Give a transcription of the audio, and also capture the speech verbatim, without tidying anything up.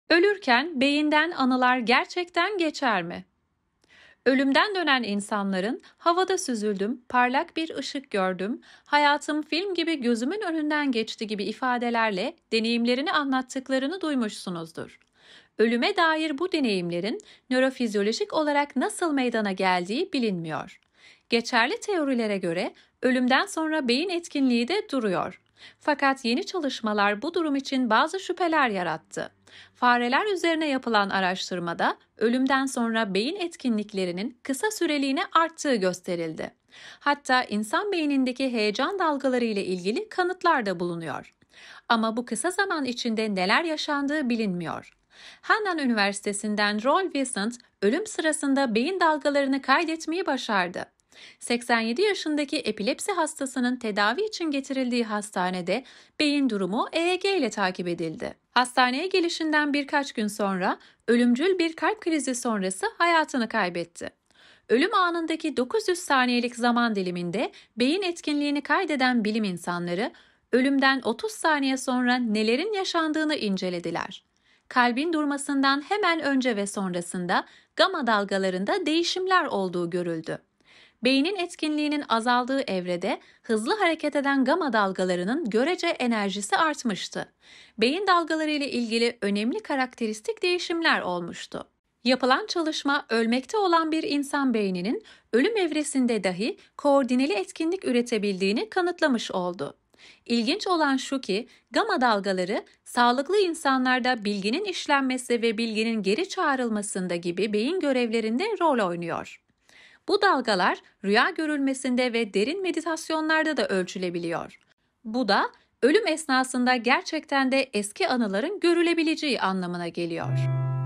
Ölürken beyinden anılar gerçekten geçer mi? Ölümden dönen insanların "havada süzüldüm, parlak bir ışık gördüm, hayatım film gibi gözümün önünden geçti" gibi ifadelerle deneyimlerini anlattıklarını duymuşsunuzdur. Ölüme dair bu deneyimlerin nörofizyolojik olarak nasıl meydana geldiği bilinmiyor. Geçerli teorilere göre ölümden sonra beyin etkinliği de duruyor. Fakat yeni çalışmalar bu durum için bazı şüpheler yarattı. Fareler üzerine yapılan araştırmada ölümden sonra beyin etkinliklerinin kısa süreliğine arttığı gösterildi. Hatta insan beynindeki heyecan dalgaları ile ilgili kanıtlar da bulunuyor. Ama bu kısa zaman içinde neler yaşandığı bilinmiyor. Hannan Üniversitesi'nden Roy Vincent, ölüm sırasında beyin dalgalarını kaydetmeyi başardı. seksen yedi yaşındaki epilepsi hastasının tedavi için getirildiği hastanede beyin durumu E E G ile takip edildi. Hastaneye gelişinden birkaç gün sonra ölümcül bir kalp krizi sonrası hayatını kaybetti. Ölüm anındaki dokuz yüz saniyelik zaman diliminde beyin etkinliğini kaydeden bilim insanları, ölümden otuz saniye sonra nelerin yaşandığını incelediler. Kalbin durmasından hemen önce ve sonrasında gama dalgalarında değişimler olduğu görüldü. Beynin etkinliğinin azaldığı evrede hızlı hareket eden gama dalgalarının görece enerjisi artmıştı. Beyin dalgaları ile ilgili önemli karakteristik değişimler olmuştu. Yapılan çalışma, ölmekte olan bir insan beyninin ölüm evresinde dahi koordineli etkinlik üretebildiğini kanıtlamış oldu. İlginç olan şu ki, gama dalgaları sağlıklı insanlarda bilginin işlenmesi ve bilginin geri çağrılmasında gibi beyin görevlerinde rol oynuyor. Bu dalgalar rüya görülmesinde ve derin meditasyonlarda da ölçülebiliyor. Bu da ölüm esnasında gerçekten de eski anıların görülebileceği anlamına geliyor.